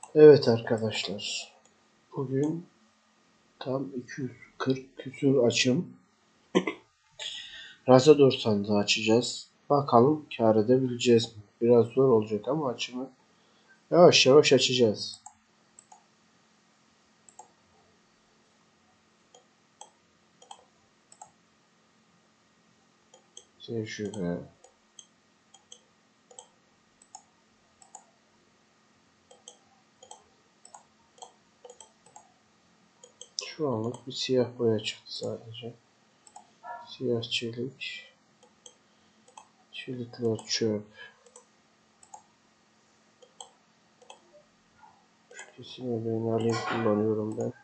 Evet arkadaşlar, bugün tam 240 küsur açım Razador sandığı açacağız. Bakalım kar edebileceğiz mi? Biraz zor olacak ama açımı yavaş yavaş açacağız. Tecrübe. Şu anlık bir siyah boya çıktı sadece. Siyah çelik. Çelikler çöp. Şu kesimlerini alayım, kullanıyorum ben.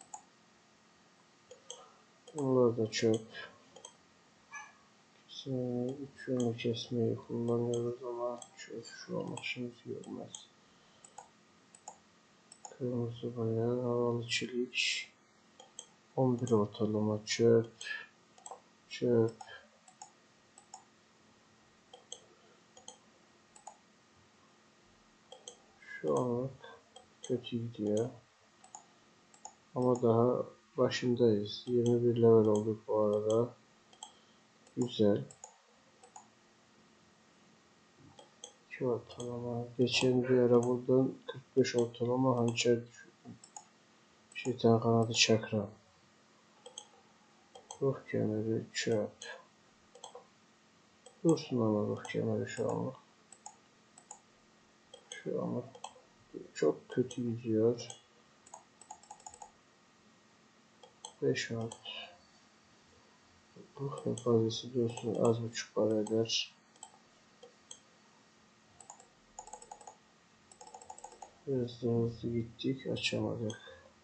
Bunlar da çöp. Üç yönlü kesmeyi kullanıyoruz ama çöp şu an işimizi görmez. Kırmızı boya, havalı çelik. 11 ortalama çöp. Çöp. Şu anlık kötü gidiyor. Ama daha başındayız. 21 level olduk bu arada. Güzel. 2 ortalama. Geçen bir ara buradan 45 ortalama hançer düşürdüm. Şeytan kanadı çakra. Ruh kemeri çöp. Dursun ama ruh kemeri şu anlık. Şu anlık çok kötü gidiyor. 5 art. Ruh yapazisi dursun, az buçuk para eder. Biraz daha hızlı gittik, açamadık.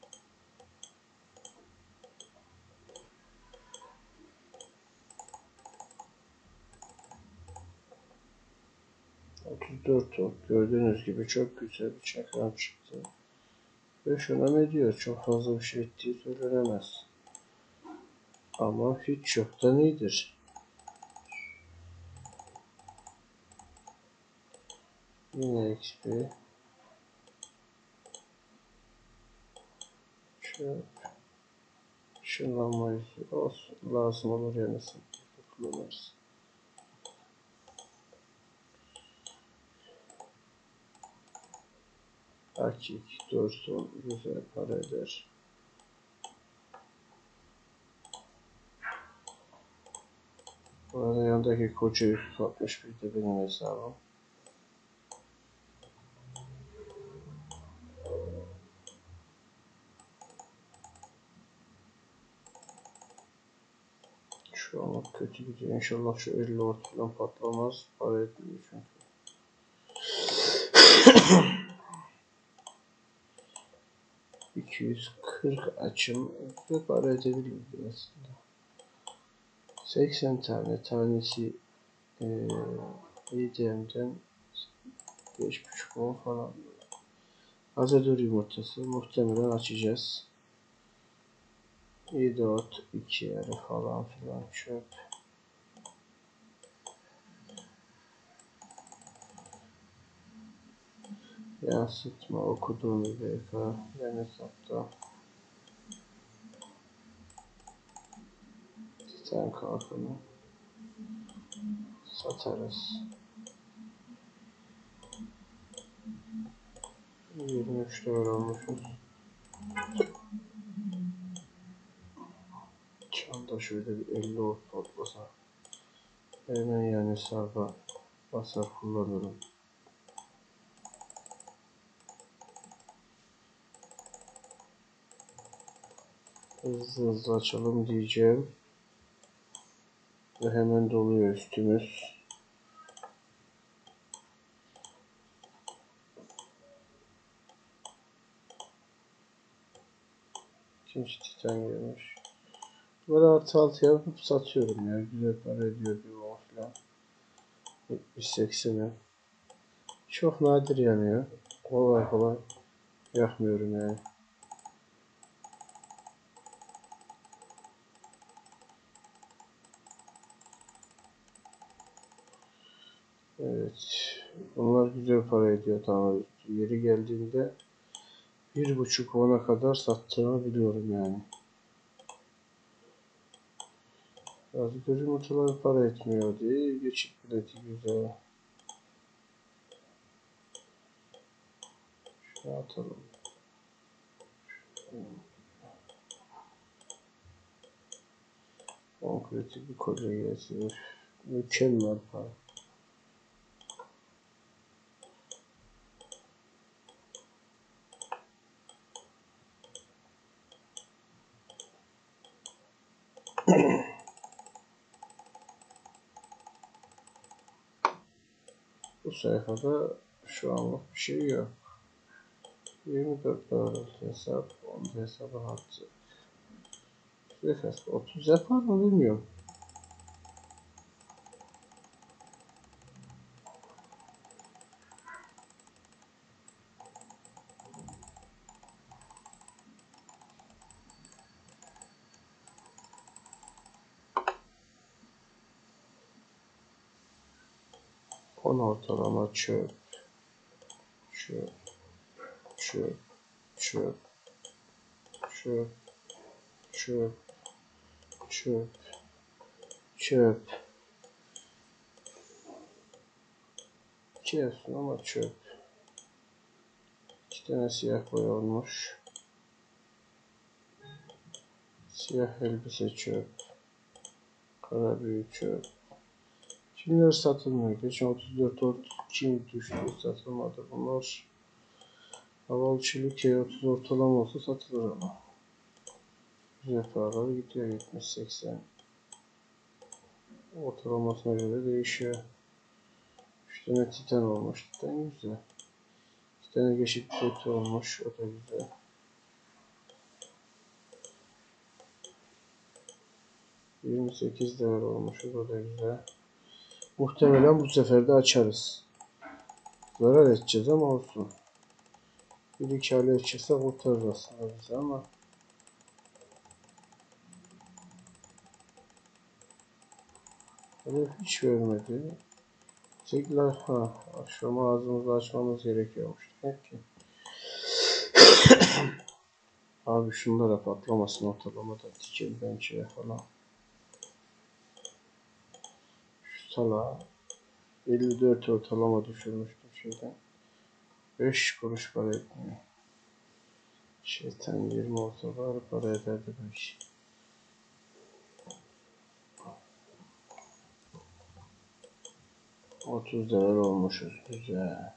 ...34 ok. Gördüğünüz gibi çok güzel bir çakram çıktı. 5 önem ediyor. Çok fazla bir şey ettiği söylenemez. Ama hiç yoktan iyidir. Yine XP. Şöyle ışınlanma yüzü olsun. Lazım olur yani kullanırız. Akik dursun. Güzel para eder. Bu arada yandaki koca 361 de benim hesabım. Şu an kötü gidiyor. İnşallah şu 50 ort falan patlamaz. Para etmiyor çünkü. ...240 açım ve para edebilirdi aslında. 80 tane tanesi EDM'den 5,5 falan. Azador yumurtası muhtemelen açacağız. 7 ot 2 yarı falan filan çöp. Yansıtma okuduğumuz BK ben hesapta. Titan kalkanı satarız. 23 level olmuşuz. Çanta şöyle bir 50 ot toplasa. Hemen yani hesaba basar kullanırım. Hızlı hızlı açalım diyeceğim. Ve hemen doluyor üstümüz. İkinci titan gelmiş. Böyle artı altı yapıp satıyorum ya. Güzel para ediyor bir o falan. 70-80'e. Çok nadir yanıyor. Kolay kolay yakmıyorum yani. Evet. Bunlar güzel para ediyor tamam. Yeri geldiğinde 1,5 ona kadar sattığımı biliyorum yani. Bazı gözüm yumurtaları para etmiyor diye geçit bileti güzel. Şunu atalım. Konkretik bir kolye getirir. Mükemmel para. Bu sayfada şu anlık bir şey yok. 24 dolarlık hesap, 10 hesabı hattı. Hesap 30 yapar mı bilmiyorum. On ortalama çöp, çöp, çöp, çöp, çöp, çöp, çöp, çöp. Çiğsin ama çöp. 2 tane siyah boya olmuş. Siyah elbise çöp. Kara büyü çöp. Kimler satılmıyor? Geçen 34 kim düştü satılmadı bunlar. Havalı çelik 30 ortalama olsa satılır ama. Güzel paralar gidiyor 70-80. Ortalamasına göre değişiyor. 3 tane titan olmuş. Titan güzel. 2 tane geçit bileti olmuş. O da güzel. $28 olmuş. O da güzel. Muhtemelen bu sefer de açarız. Zarar edeceğiz ama olsun. Bir iki hale edeceğiz kurtarır aslında bizi ama. Hedef hiç vermedi. Tekrar akşam ağzımızı açmamız gerekiyormuş. Demek ki. Abi şunlara patlamasın ortalamada diken bençeye falan. Şu salağa 54 ortalama düşürmüştüm şeyden. 5 kuruş para etmiyor. Şeytan 20 ortalama para ederdi belki. $30 olmuşuz güzel.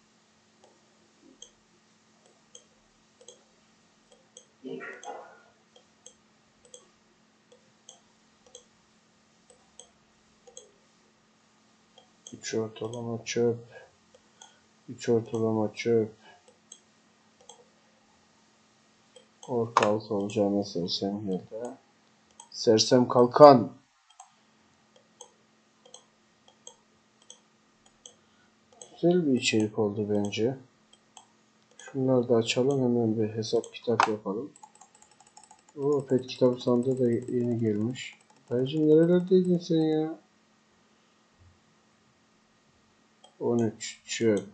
Üç ortalama çöp. 3 ortalama çöp. Ortalık olacağına sersem geldi. Sersem kalkan. Güzel bir içerik oldu bence. Şunları da açalım hemen bir hesap kitap yapalım. O pet kitap sandığı da yeni gelmiş. Dayıcım nerelerdeydin sen ya? 13 çöp.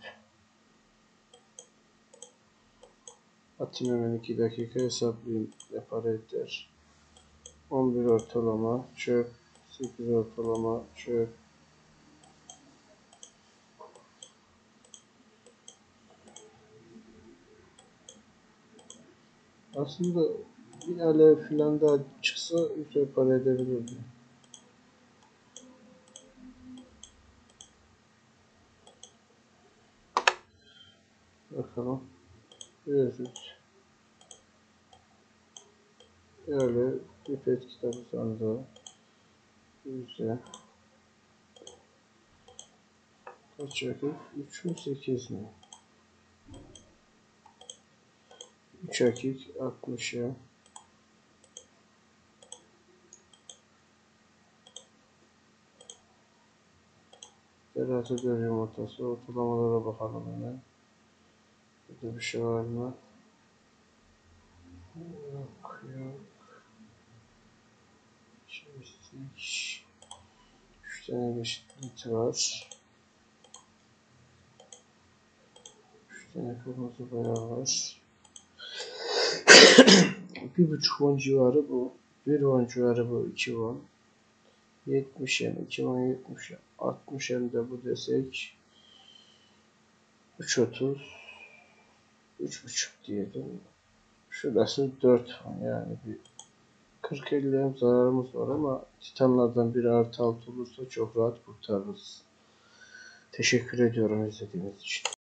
Atayım hemen 2 dakika hesaplayayım ne para eder. 11 ortalama çöp. 8 ortalama çöp. Aslında bir alev filan daha çıksa güzel para edebilirdi. Bakalım. Gözlük. Öyle bir pet kitabı sandığı. Güzel. Kaç akik? 3 mü 8 mi? 3 akik 60'a. Terazi göz yumurtası. Ortalamalara bakalım hemen. Burada bir şey var mı? Yok yok. Çevistik. 3 tane geçit bileti var. 3 tane kırmızı boya var. 1,5 won civarı bu. 1 won civarı bu. 2 won. 70 yen. 2 won 70 yen. 60 yen de bu desek. 3.30. 3.5 diyelim. Şurası 4 won. Yani bir 40-50 hem zararımız var ama titanlardan biri artı 6 olursa çok rahat kurtarırız. Teşekkür ediyorum izlediğiniz için.